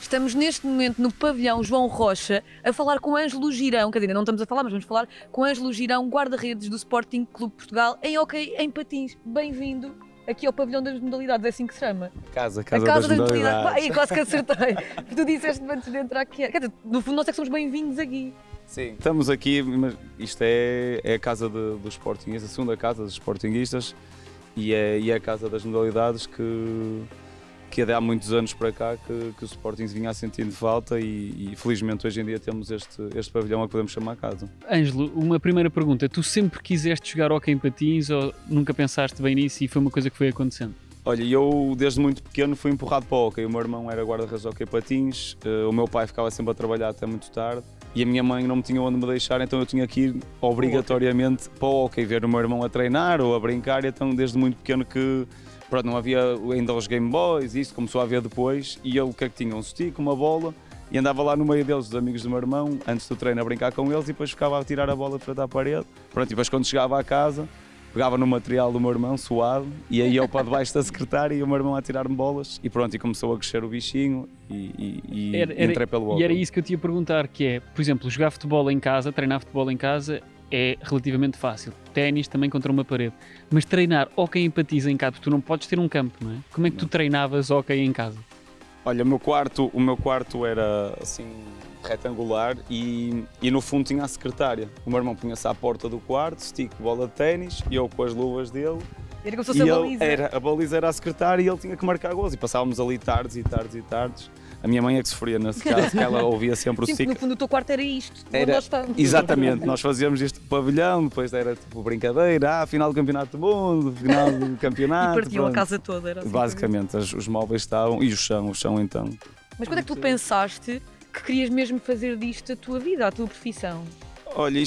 Estamos neste momento no pavilhão João Rocha a falar com Ângelo Girão, quer dizer, não estamos a falar, mas vamos falar com Ângelo Girão, guarda-redes do Sporting Clube de Portugal em hóquei em patins. Bem-vindo aqui ao pavilhão das modalidades, é assim que se chama? Casa a casa das modalidades. Ai, quase que acertei. Tu disseste antes de entrar aqui. Quer dizer, no fundo nós é que somos bem-vindos aqui. Sim, estamos aqui, mas isto é a casa dos Sportingistas, a segunda casa dos Sportingistas e é a casa das modalidades que é de há muitos anos para cá que o Sporting vinha sentindo falta e felizmente hoje em dia temos este pavilhão a que podemos chamar casa. Ângelo, uma primeira pergunta, tu sempre quiseste jogar hóquei em patins ou nunca pensaste bem nisso e foi uma coisa que foi acontecendo? Olha, eu desde muito pequeno fui empurrado para o hóquei, o meu irmão era guarda-redes de hóquei patins, o meu pai ficava sempre a trabalhar até muito tarde e a minha mãe não me tinha onde me deixar, então eu tinha que ir obrigatoriamente para o hóquei, ver o meu irmão a treinar ou a brincar, então desde muito pequeno que pronto, não havia ainda os Game Boys, isso começou a haver depois e eu o que é que tinha? Um stick, uma bola e andava lá no meio deles, os amigos do meu irmão, antes do treino a brincar com eles e depois ficava a tirar a bola para a parede. Pronto, e depois quando chegava à casa, pegava no material do meu irmão, suado, e aí eu para debaixo da secretária e o meu irmão a tirar-me bolas e pronto, e começou a crescer o bichinho e entrei pelo hóquei. E era isso que eu te ia perguntar, que é, por exemplo, jogar futebol em casa, treinar futebol em casa, é relativamente fácil. Ténis também contra uma parede. Mas treinar hóquei em patins em casa, tu não podes ter um campo, não é? Como é que tu treinavas hóquei em casa? Olha, o meu quarto era assim retangular e no fundo tinha a secretária. O meu irmão punha-se à porta do quarto, stick, bola de ténis, e eu com as luvas dele. Era como se fosse a baliza. A baliza era a secretária e ele tinha que marcar gols. E passávamos ali tardes e tardes e tardes. A minha mãe é que sofria nesse caso, que ela ouvia sempre o stick. No fundo o teu quarto era isto, onde nós estávamos. Exatamente, nós fazíamos isto no pavilhão, depois era tipo brincadeira, final do campeonato do mundo, final do campeonato. E partiu a casa toda, era assim. Basicamente, os móveis estavam, e o chão então. Mas quando é que tu pensaste que querias mesmo fazer disto a tua vida, a tua profissão? Olha,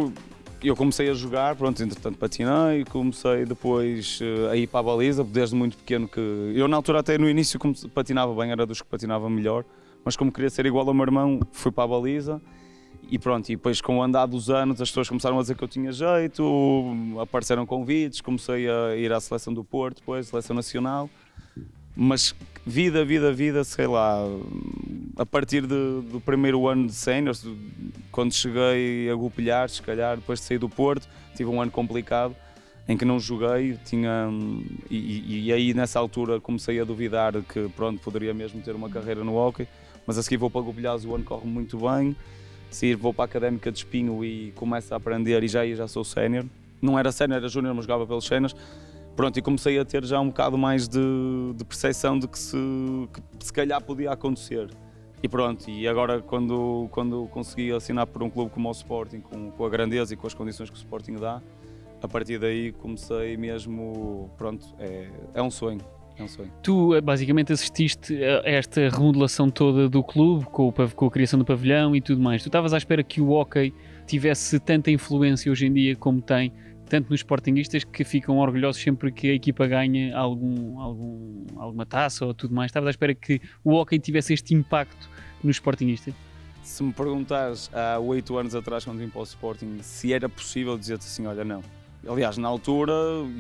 eu comecei a jogar, pronto, entretanto patinei, comecei depois a ir para a baliza, desde muito pequeno que... Eu na altura até no início patinava bem, era dos que patinava melhor, mas como queria ser igual ao meu irmão, fui para a baliza e pronto, e depois com o andar dos anos as pessoas começaram a dizer que eu tinha jeito, apareceram convites, comecei a ir à seleção do Porto, depois seleção nacional, mas vida, sei lá, a partir do primeiro ano de sénior, quando cheguei a Gupilhar, se calhar, depois de sair do Porto, tive um ano complicado, em que não joguei, e aí nessa altura comecei a duvidar que pronto, poderia mesmo ter uma carreira no hóquei, mas a seguir vou para Gupilhares, o ano corre muito bem, a seguir vou para a Académica de Espinho e começo a aprender e já sou sénior. Não era sénior, era júnior, mas jogava pelos séniores. Pronto, e comecei a ter já um bocado mais de percepção de que se calhar podia acontecer. E pronto, e agora quando consegui assinar por um clube como o Sporting, com a grandeza e com as condições que o Sporting dá, a partir daí comecei mesmo, pronto, é um sonho. É um sonho. Tu basicamente assististe a esta remodelação toda do clube, com a criação do pavilhão e tudo mais. Tu estavas à espera que o hóquei tivesse tanta influência hoje em dia como tem, tanto nos sportinguistas que ficam orgulhosos sempre que a equipa ganha alguma taça ou tudo mais. Estavas à espera que o hóquei tivesse este impacto nos sportinguistas? Se me perguntares há 8 anos atrás, quando vim para o Sporting, se era possível dizer-te assim, olha, não. Aliás, na altura,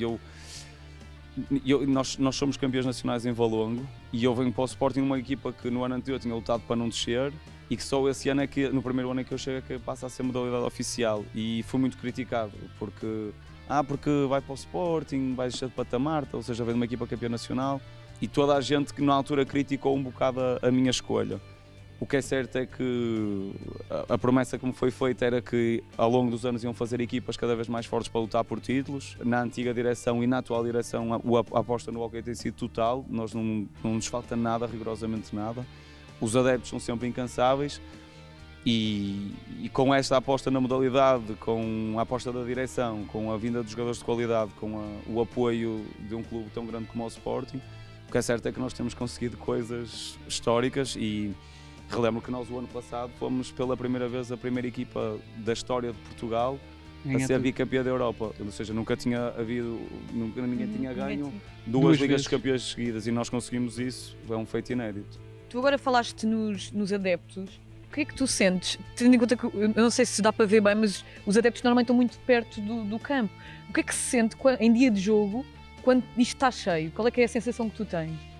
nós somos campeões nacionais em Valongo e eu venho para o Sporting uma equipa que no ano anterior tinha lutado para não descer e que só esse ano no primeiro ano é que eu chego que passa a ser modalidade oficial e fui muito criticado porque vai para o Sporting, vai descer de patamar, ou seja, vem de uma equipa campeã nacional e toda a gente que na altura criticou um bocado a minha escolha. O que é certo é que a promessa que me foi feita era que ao longo dos anos iam fazer equipas cada vez mais fortes para lutar por títulos. Na antiga direção e na atual direção a aposta no hóquei tem sido total, nós não nos falta nada, rigorosamente nada. Os adeptos são sempre incansáveis e com esta aposta na modalidade, com a aposta da direção, com a vinda dos jogadores de qualidade, com o apoio de um clube tão grande como o Sporting, o que é certo é que nós temos conseguido coisas históricas e relembro que nós o ano passado fomos pela primeira vez a primeira equipa da história de Portugal a ser bicampeã da Europa, ou seja, nunca ninguém tinha ganho duas Ligas de Campeões seguidas e nós conseguimos isso, é um feito inédito. Tu agora falaste nos adeptos, o que é que tu sentes, tendo em conta que, eu não sei se dá para ver bem, mas os adeptos normalmente estão muito perto do campo, o que é que se sente em dia de jogo quando isto está cheio? Qual é que é a sensação que tu tens?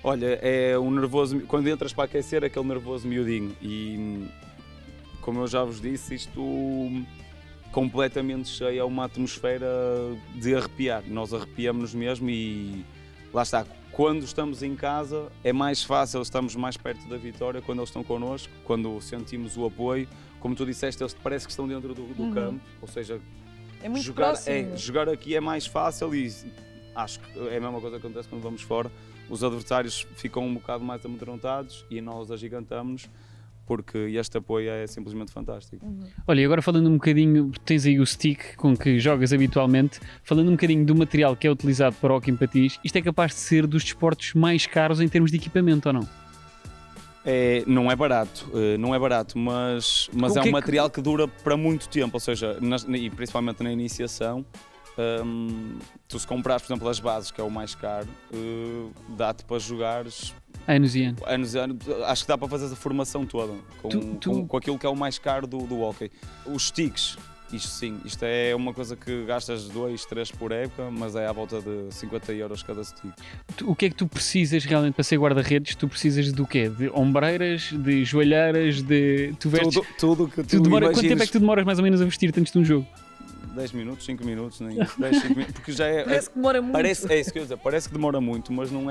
Olha, é um nervoso, quando entras para aquecer, aquele nervoso miudinho. E como eu já vos disse, isto completamente cheio, é uma atmosfera de arrepiar. Nós arrepiamos-nos mesmo e lá está. Quando estamos em casa é mais fácil, estamos mais perto da vitória quando eles estão connosco, quando sentimos o apoio. Como tu disseste, eles parece que estão dentro do campo, ou seja, É muito próximo. jogar aqui é mais fácil e acho que é a mesma coisa que acontece quando vamos fora. Os adversários ficam um bocado mais amedrontados e nós agigantamos-nos, porque este apoio é simplesmente fantástico. Olha, e agora falando um bocadinho, tens aí o stick com que jogas habitualmente, falando um bocadinho do material que é utilizado para o hóquei em patins, isto é capaz de ser dos desportos mais caros em termos de equipamento, ou não? Não é barato, mas é um material que dura para muito tempo, ou seja, e principalmente na iniciação, tu se comprares, por exemplo, as bases, que é o mais caro, dá-te para jogares Anos e anos. Acho que dá para fazer a formação toda com aquilo que é o mais caro do hóquei. Os sticks, isto sim, isto é uma coisa que gastas 2, 3 por época, mas é à volta de 50 euros cada stick. O que é que tu precisas realmente para ser guarda-redes? Tu precisas do quê? De ombreiras, de joelheiras, de... Tu vestes... Tudo que tu imagines. Quanto tempo é que tu demoras mais ou menos a vestir-te antes de um jogo? 10 minutos, 5 minutos, nem 10, 5 minutos, porque já é... Parece que demora muito. É isso que eu ia dizer, parece que demora muito, mas não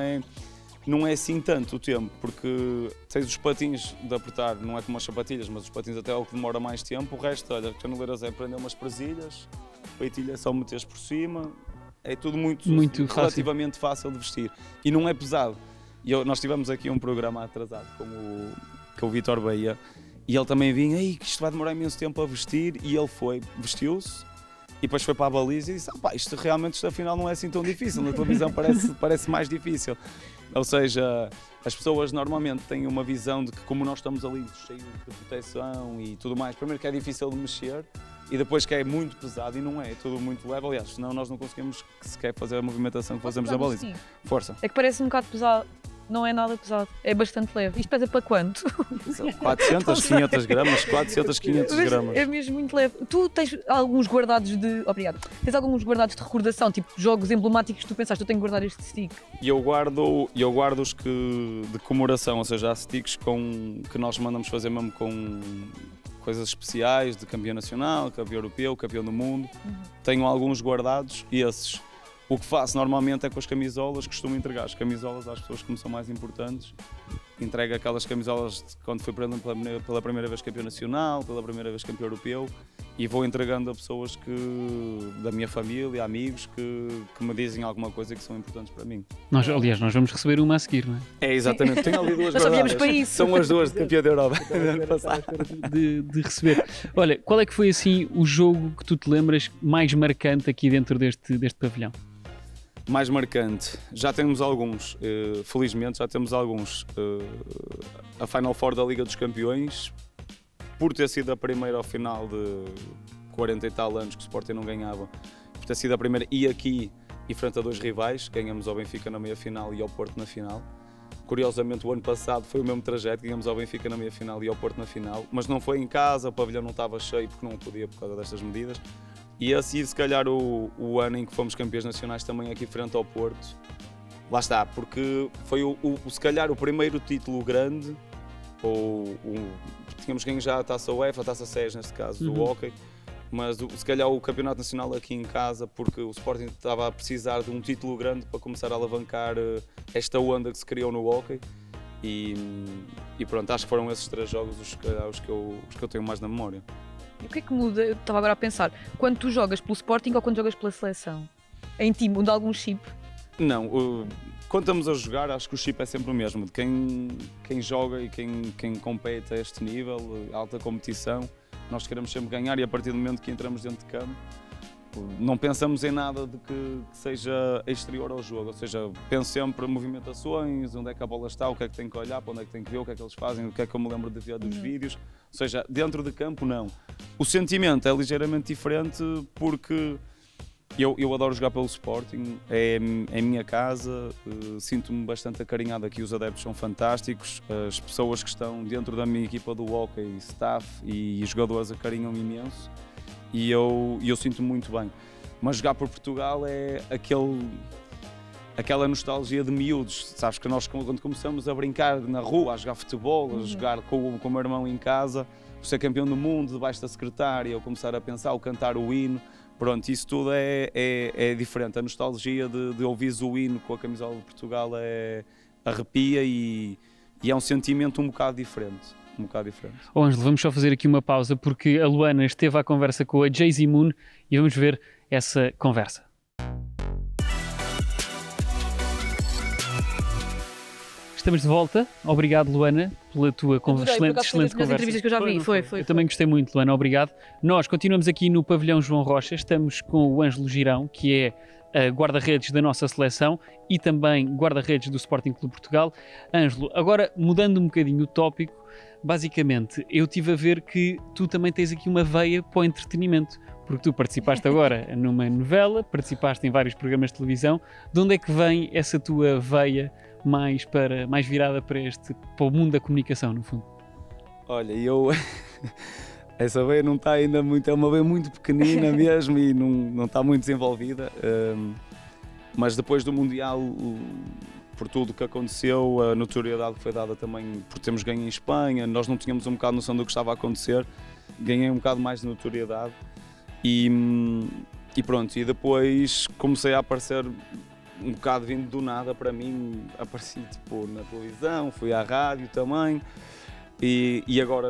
é assim tanto o tempo, porque tens os patins de apertar, não é como as sapatilhas, mas os patins até é o que demora mais tempo. O resto, olha, caneleiras é prender umas presilhas, peitilha é só meteres por cima, é tudo muito relativamente fácil de vestir e não é pesado. Nós tivemos aqui um programa atrasado com o Vítor Bahia e ele também vinha, que isto vai demorar imenso tempo a vestir, e ele vestiu-se. E depois foi para a baliza e disse, isto afinal não é assim tão difícil, na televisão parece mais difícil. Ou seja, as pessoas normalmente têm uma visão de que, como nós estamos ali cheios de proteção e tudo mais, primeiro que é difícil de mexer e depois que é muito pesado, e não é tudo muito leve. Aliás, senão nós não conseguimos sequer fazer a movimentação que fazemos na baliza. Força. É que parece um bocado pesado. Não é nada pesado, é bastante leve. Isto pesa para quanto? 400, 500 gramas, 400, 500 gramas. É mesmo muito leve. Tu tens alguns guardados de... Obrigado. Tens alguns guardados de recordação, tipo jogos emblemáticos que tu pensaste, eu tenho que guardar este stick? E eu guardo os de comemoração, ou seja, há sticks que nós mandamos fazer mesmo com coisas especiais, de campeão nacional, campeão europeu, campeão do mundo. Tenho alguns guardados e esses... O que faço normalmente é com as camisolas, costumo entregar as camisolas às pessoas que me são mais importantes. Entrego aquelas camisolas de quando fui pela primeira vez campeão nacional, pela primeira vez campeão europeu, e vou entregando a pessoas da minha família, amigos, que me dizem alguma coisa que são importantes para mim. Aliás, nós vamos receber uma a seguir, não é? É, exatamente. Tenho ali duas Nós só viemos guardadas. para isso. São as duas de campeão da Europa. de receber. Olha, qual é que foi assim o jogo que tu te lembras mais marcante aqui dentro deste pavilhão? Mais marcante, já temos alguns, felizmente já temos alguns. A Final Four da Liga dos Campeões, por ter sido a primeira ao final de 40 e tal anos que o Sporting não ganhava, por ter sido a primeira, e aqui, e frente a dois rivais, ganhamos ao Benfica na meia-final e ao Porto na final. Curiosamente, o ano passado foi o mesmo trajeto, ganhamos ao Benfica na meia-final e ao Porto na final, mas não foi em casa, o pavilhão não estava cheio porque não podia por causa destas medidas. E esse, se calhar, o ano em que fomos campeões nacionais também aqui frente ao Porto, lá está, porque foi se calhar o primeiro título grande, tínhamos ganho já a Taça UEFA, a Taça SES neste caso, do hóquei, mas se calhar o campeonato nacional aqui em casa, porque o Sporting estava a precisar de um título grande para começar a alavancar esta onda que se criou no hóquei. E pronto, acho que foram esses 3 jogos os que eu tenho mais na memória. E o que é que muda? Eu estava agora a pensar, quando tu jogas pelo Sporting ou quando jogas pela seleção? Em ti muda algum chip? Não, quando estamos a jogar acho que o chip é sempre o mesmo, de quem joga e quem compete a este nível, alta competição, nós queremos sempre ganhar, e a partir do momento que entramos dentro de campo, não pensamos em nada de que seja exterior ao jogo, ou seja, penso sempre em movimentações, onde é que a bola está, o que é que tenho que olhar, para onde é que tenho que ver, o que é que eles fazem, o que é que eu me lembro de ver dos vídeos, ou seja, dentro de campo não. O sentimento é ligeiramente diferente porque eu adoro jogar pelo Sporting, é a minha casa, sinto-me bastante acarinhado aqui, os adeptos são fantásticos, as pessoas que estão dentro da minha equipa do hóquei, staff e jogadores acarinham-me imenso. E eu sinto-me muito bem, mas jogar por Portugal é aquela nostalgia de miúdos. Sabes que nós, quando começamos a brincar na rua, a jogar futebol, a jogar com o meu irmão em casa, ser campeão do mundo debaixo da secretária, ou começar a pensar, ou cantar o hino, pronto, isso tudo é diferente. A nostalgia de ouvir o hino com a camisola de Portugal arrepia e é um sentimento um bocado diferente. Oh, Ângelo, vamos só fazer aqui uma pausa porque a Luana esteve à conversa com a Jay-Z Moon e vamos ver essa conversa. Estamos de volta. Obrigado, Luana, pela tua excelente conversa. Entrevistas que eu já vi. Foi. Eu também gostei muito, Luana. Obrigado. Nós continuamos aqui no Pavilhão João Rocha. Estamos com o Ângelo Girão, que é guarda-redes da nossa seleção e também guarda-redes do Sporting Clube Portugal. Ângelo, agora mudando um bocadinho o tópico, basicamente eu estive a ver que tu também tens aqui uma veia para o entretenimento, porque tu participaste agora numa novela, participaste em vários programas de televisão. De onde é que vem essa tua veia mais virada para o mundo da comunicação, no fundo? Olha, essa veia não está ainda muito, é uma veia muito pequenina mesmo e não está muito desenvolvida, mas depois do Mundial, por tudo o que aconteceu, a notoriedade que foi dada também por termos ganho em Espanha, nós não tínhamos um bocado noção do que estava a acontecer, ganhei um bocado mais de notoriedade e pronto, e depois comecei a aparecer um bocado vindo do nada para mim, apareci tipo na televisão, fui à rádio também e agora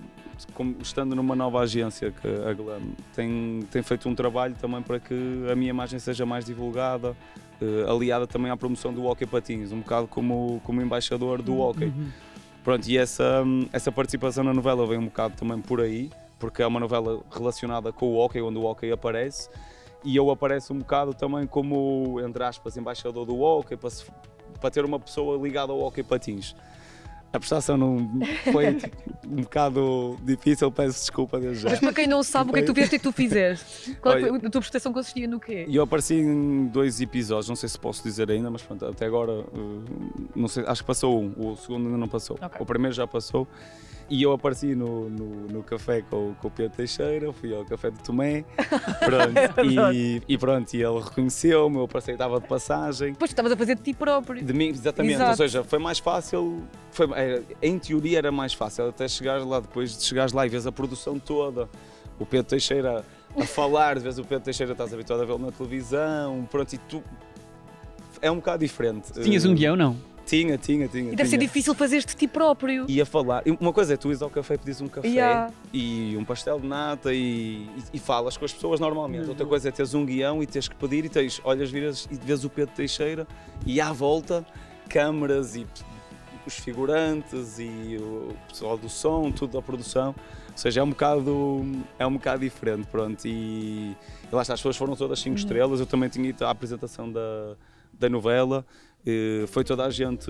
estando numa nova agência, que a Glam tem feito um trabalho também para que a minha imagem seja mais divulgada, aliada também à promoção do hóquei patins, um bocado como embaixador do hóquei. Pronto, e essa participação na novela vem um bocado também por aí, porque é uma novela relacionada com o hóquei, onde o hóquei aparece, e eu apareço um bocado também como, entre aspas, embaixador do hóquei, para ter uma pessoa ligada ao hóquei patins. A prestação não foi um bocado difícil, peço desculpa desde já. Mas para quem não sabe, o que é que tu fizeste e que tu fizeste? A tua prestação consistia no quê? Eu apareci em 2 episódios, não sei se posso dizer ainda, mas pronto, até agora, não sei, acho que passou um, o segundo ainda não passou. Okay. O primeiro já passou. E eu apareci no café com o Pedro Teixeira, fui ao café de Tomé, pronto, e pronto, e ele reconheceu-me, eu apareci, estava de passagem. Depois estavas a fazer de ti próprio. De mim, exatamente. Exato. Ou seja, foi mais fácil, em teoria era mais fácil, até chegares lá, depois de chegares lá e vês a produção toda, o Pedro Teixeira a falar, vês o Pedro Teixeira, estás habituado a vê-lo na televisão, pronto, e tu, é um bocado diferente. Tinhas um guião, não? Tinha. E deve ser difícil fazer-te de ti próprio. E a falar. Uma coisa é tu ires ao café e pedires um café e um pastel de nata e falas com as pessoas normalmente. Outra coisa é teres um guião e teres que pedir e olhas, viras e vês o Pedro Teixeira e à volta câmaras e os figurantes e o pessoal do som, tudo da produção. Ou seja, é um bocado diferente, pronto. E lá está, as pessoas foram todas 5 estrelas. Eu também tinha ido à apresentação da novela. Foi toda a gente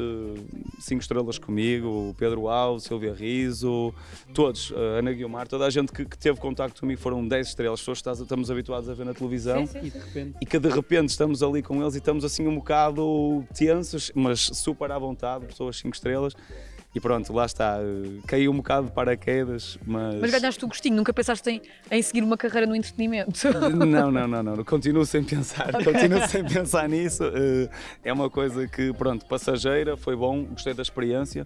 5 estrelas comigo, o Pedro Alves, Silvia Riso, todos, a Ana Guiomar, toda a gente que teve contacto comigo foram 10 estrelas, pessoas que estamos habituados a ver na televisão. Sim. E que de repente estamos ali com eles e estamos assim um bocado tensos, mas super à vontade, pessoas 5 estrelas. E pronto, lá está, caiu um bocado de paraquedas, Mas ganhaste o gostinho, nunca pensaste em seguir uma carreira no entretenimento? Não, continuo sem pensar nisso, é uma coisa que, pronto, passageira, foi bom, gostei da experiência.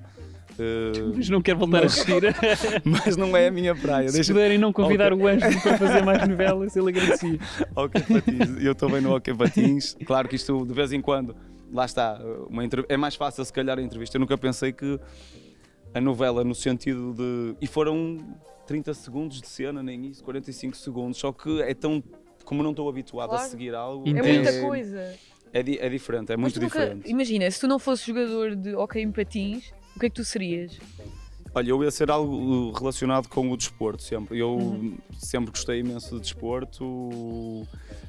Mas não quero voltar a assistir. Mas não é a minha praia. Se puderem não convidar o Ângelo para fazer mais novelas, ele agradecia. Ok, Patins, eu estou bem no Ok Patins, claro que isto de vez em quando, lá está, é mais fácil se calhar a entrevista. Eu nunca pensei que a novela no sentido de... E foram 30 segundos de cena, nem isso, 45 segundos, só que é tão... Como não estou habituado a seguir algo... É muita coisa. É diferente, é muito diferente. Imagina, se tu não fosses jogador de hóquei em patins, o que é que tu serias? Olha, eu ia ser algo relacionado com o desporto, sempre. Eu sempre gostei imenso de desporto.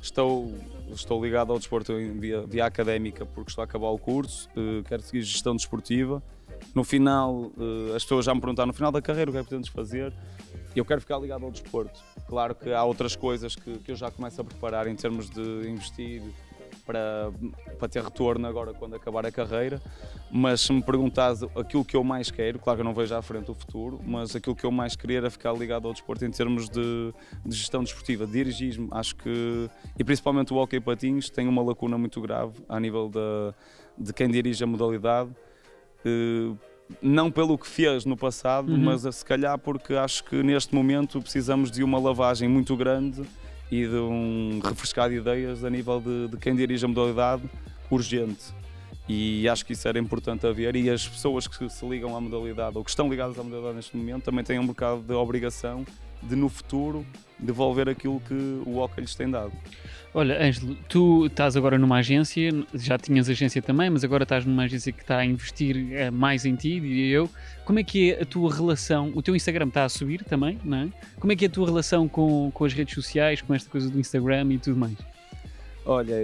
Estou ligado ao desporto via académica porque estou a acabar o curso. Quero seguir gestão desportiva. No final, as pessoas já me perguntaram, no final da carreira, o que é que pretendes fazer? Eu quero ficar ligado ao desporto. Claro que há outras coisas que eu já começo a preparar em termos de investir para ter retorno agora quando acabar a carreira, mas se me perguntares aquilo que eu mais quero, claro que eu não vejo à frente o futuro, mas aquilo que eu mais queria era ficar ligado ao desporto em termos de gestão desportiva, de dirigismo. Acho que, e principalmente o hóquei patins, tem uma lacuna muito grave a nível de quem dirige a modalidade, não pelo que fez no passado, mas se calhar porque acho que neste momento precisamos de uma lavagem muito grande e de um refrescar de ideias a nível de quem dirige a modalidade urgente. E acho que isso era importante haver, e as pessoas que se ligam à modalidade ou que estão ligadas à modalidade neste momento também têm um bocado de obrigação de no futuro devolver aquilo que o hóquei lhes tem dado. Olha, Ângelo, tu estás agora numa agência, já tinhas agência também, mas agora estás numa agência que está a investir mais em ti, diria eu. Como é que é a tua relação? O teu Instagram está a subir também, não é? Como é que é a tua relação com as redes sociais, com esta coisa do Instagram e tudo mais? Olha,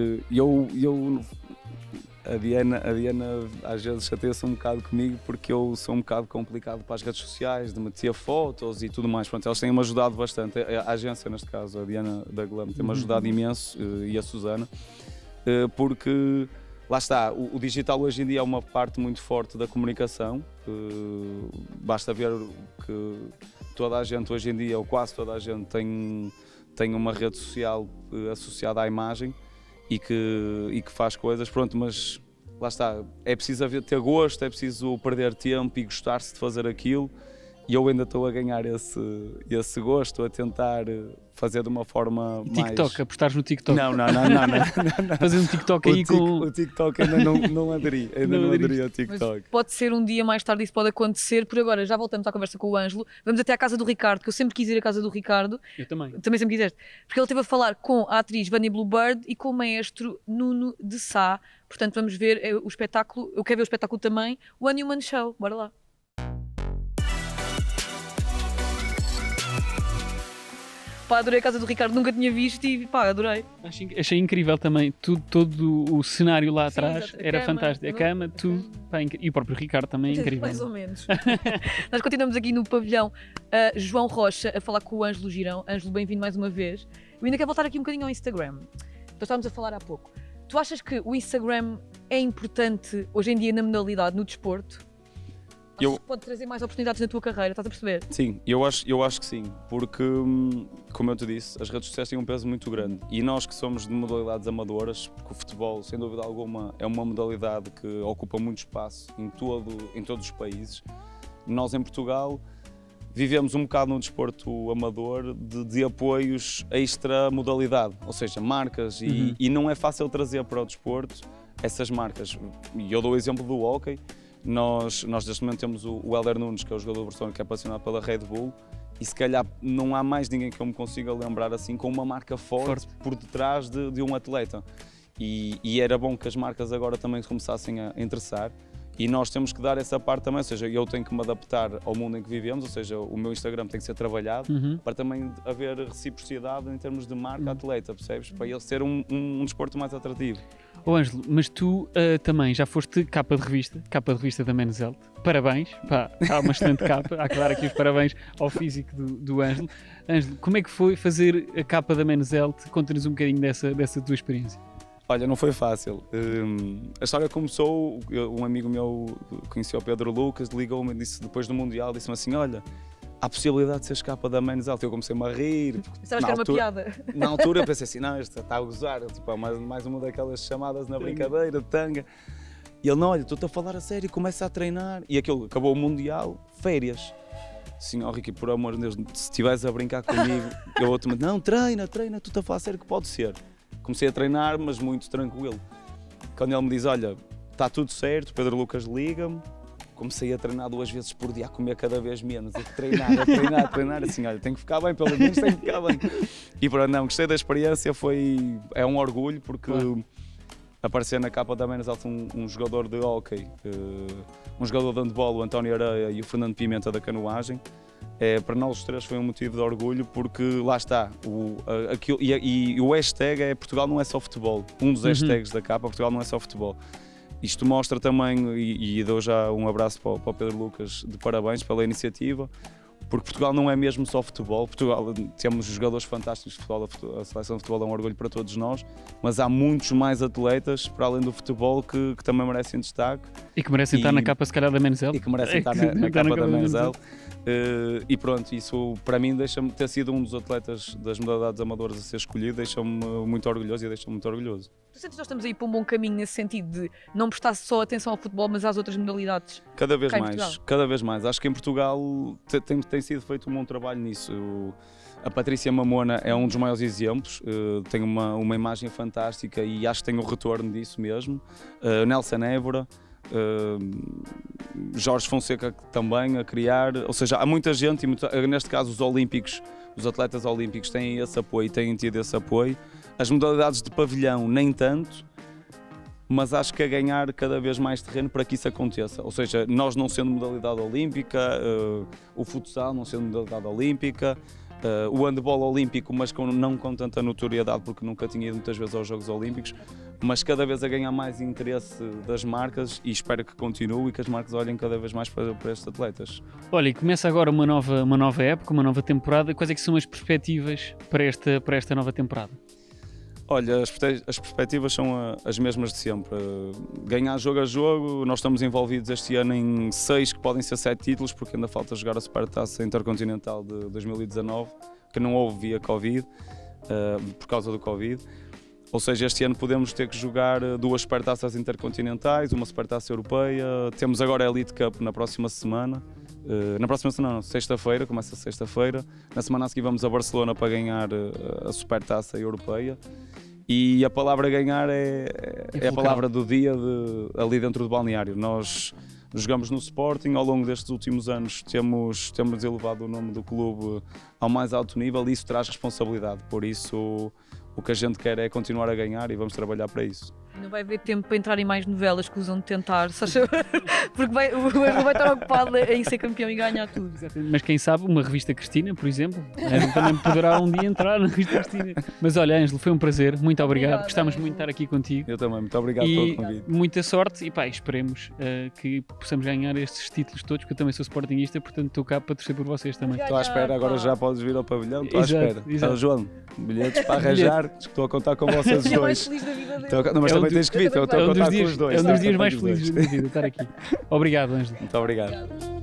a Diana às vezes chateia-se um bocado comigo porque eu sou um bocado complicado para as redes sociais, de meter fotos e tudo mais. Pronto, elas têm-me ajudado bastante, a agência neste caso, a Diana da Glam, tem-me ajudado imenso, e a Susana, porque lá está, o digital hoje em dia é uma parte muito forte da comunicação. Basta ver que toda a gente hoje em dia, ou quase toda a gente, tem uma rede social associada à imagem e que faz coisas, pronto, mas lá está, é preciso ter gosto, é preciso perder tempo e gostar-se de fazer aquilo, e eu ainda estou a ganhar esse gosto, a tentar fazer de uma forma TikTok, mais... apostares no TikTok? Não. Fazer um TikTok aí com... O TikTok ainda não aderi, não aderi ao TikTok. Mas pode ser um dia mais tarde, isso pode acontecer. Por agora, já voltamos à conversa com o Ângelo. Vamos até à casa do Ricardo, que eu sempre quis ir à casa do Ricardo. Eu também. Também sempre quiseste. Porque ele esteve a falar com a atriz Vani Bluebird e com o maestro Nuno de Sá. Portanto, vamos ver o espetáculo. Eu quero ver o espetáculo também, o One Human Show. Bora lá. Pá, adorei a casa do Ricardo, nunca tinha visto e pá, adorei. Achei incrível também, todo o cenário lá Sim, atrás, exato. era fantástico, a cama, tudo, pá, e o próprio Ricardo também é incrível. Mais ou menos. Nós continuamos aqui no pavilhão João Rocha a falar com o Ângelo Girão. Ângelo, bem-vindo mais uma vez. Eu ainda quero voltar aqui um bocadinho ao Instagram. Nós estávamos a falar há pouco. Tu achas que o Instagram é importante hoje em dia na modalidade, no desporto? Achas que pode trazer mais oportunidades na tua carreira, estás a perceber? Sim, eu acho que sim, porque, como eu te disse, as redes sociais têm um peso muito grande, e nós que somos de modalidades amadoras, porque o futebol, sem dúvida alguma, é uma modalidade que ocupa muito espaço em todos os países. Nós em Portugal vivemos um bocado num desporto amador de apoios extra modalidade, ou seja, marcas, e não é fácil trazer para o desporto essas marcas. E eu dou o exemplo do hóquei. Nós neste momento temos o Hélder Nunes, que é o jogador do Barcelona, que é apaixonado pela Red Bull, e se calhar não há mais ninguém que eu me consiga lembrar assim com uma marca forte por detrás de um atleta. E era bom que as marcas agora também começassem a interessar, e nós temos que dar essa parte também, ou seja, eu tenho que me adaptar ao mundo em que vivemos, ou seja, o meu Instagram tem que ser trabalhado para também haver reciprocidade em termos de marca-atleta, percebes? Para ele ser um desporto mais atrativo. Ô Ângelo, mas tu também já foste capa de revista da Men's Health. Parabéns, pá, há uma excelente capa. Há que dar aqui os parabéns ao físico do Ângelo. Ângelo, como é que foi fazer a capa da Men's Health? Conta-nos um bocadinho dessa tua experiência. Olha, não foi fácil. A história começou, um amigo meu conheceu o Pedro Lucas, ligou-me e disse, depois do Mundial, disse-me assim, olha, há a possibilidade de seres capa da Men's Health. Eu comecei-me a rir. Sabes que era uma piada? Na altura eu pensei assim, não, este está a gozar, tipo, mais uma daquelas chamadas na brincadeira, de tanga. E ele, não, olha, estou-te a falar a sério, começa a treinar. E aquilo, acabou o Mundial, férias. Sim, ó Ricky, por amor de Deus, se estiveres a brincar comigo, eu outro não, treina, estou-te a falar a sério que pode ser. Comecei a treinar, mas muito tranquilo. Quando ele me diz, olha, está tudo certo, Pedro Lucas liga-me, comecei a treinar 2 vezes por dia, a comer cada vez menos, a treinar, assim, olha, tenho que ficar bem, pelo menos tenho que ficar bem. E pronto, não, gostei da experiência, é um orgulho, porque aparecer na capa da Men's Health um jogador de hóquei, um jogador de handball, o António Areia, e o Fernando Pimenta da canoagem, para nós os três foi um motivo de orgulho, porque lá está, e o hashtag é Portugal não é só futebol, um dos hashtags da capa, Portugal não é só futebol. Isto mostra também, e dou já um abraço para o Pedro Lucas, de parabéns pela iniciativa, porque Portugal não é mesmo só futebol. Portugal, temos jogadores fantásticos de futebol, a seleção de futebol é um orgulho para todos nós, mas há muitos mais atletas, para além do futebol, que também merecem destaque. E que merecem estar na capa, se calhar, da Menzel. E que merecem estar na capa da Menzel. E pronto, isso para mim deixa-me ter sido um dos atletas das modalidades amadoras a ser escolhido, deixa-me muito orgulhoso e deixa-me muito orgulhoso. Tu sentes que nós estamos aí para um bom caminho nesse sentido de não prestar só atenção ao futebol, mas às outras modalidades? Cada vez cá em mais, Portugal? cada vez mais. Acho que em Portugal tem sido feito um bom trabalho nisso. A Patrícia Mamona é um dos maiores exemplos, tem uma imagem fantástica e acho que tem o retorno disso mesmo. Nelson Évora, Jorge Fonseca também a criar, ou seja, há muita gente, e neste caso os olímpicos, os atletas olímpicos têm esse apoio, têm tido esse apoio. As modalidades de pavilhão nem tanto, mas acho que a ganhar cada vez mais terreno para que isso aconteça. Ou seja, nós não sendo modalidade olímpica, o futsal não sendo modalidade olímpica, o handball olímpico, mas não com tanta notoriedade porque nunca tinha ido muitas vezes aos Jogos Olímpicos, mas cada vez a ganhar mais interesse das marcas e espero que continue e que as marcas olhem cada vez mais para estes atletas. Olha, e começa agora uma nova época, uma nova temporada. Quais é que são as perspectivas para esta nova temporada? Olha, as perspectivas são as mesmas de sempre. Ganhar jogo a jogo, nós estamos envolvidos este ano em 6 que podem ser 7 títulos, porque ainda falta jogar a Supertaça Intercontinental de 2019, que não houve via Covid, por causa do Covid. Ou seja, este ano podemos ter que jogar 2 Supertaças Intercontinentais, uma Supertaça Europeia. Temos agora a Elite Cup na próxima semana. Na próxima semana, sexta-feira, começa sexta-feira. Na semana a seguir vamos a Barcelona para ganhar a Supertaça Europeia. E a palavra ganhar é a palavra do dia ali dentro do balneário. Nós jogamos no Sporting, ao longo destes últimos anos temos elevado o nome do clube ao mais alto nível e isso traz responsabilidade. Por isso, o que a gente quer é continuar a ganhar e vamos trabalhar para isso. Não vai haver tempo para entrar em mais novelas que usam de tentar, porque o Ângelo vai estar ocupado em ser campeão e ganhar tudo. Mas quem sabe, uma revista Cristina, por exemplo, também poderá um dia entrar na revista Cristina. Mas olha, Ângelo, foi um prazer, muito obrigado. Gostámos muito de estar aqui contigo. Eu também, muito obrigado pelo convite. Muita sorte e pá, esperemos que possamos ganhar estes títulos todos, porque eu também sou sportinguista, portanto estou cá para torcer por vocês também. Estou à espera, agora já podes vir ao pavilhão, estou à espera. Então, João, bilhetes para arranjar, estou a contar com vocês os dois. Feliz da vida dele. Não, mas também tens que vir, estou a contar com os dois. É um dos dias mais felizes da minha vida estar aqui. Obrigado, Ângelo. Muito obrigado.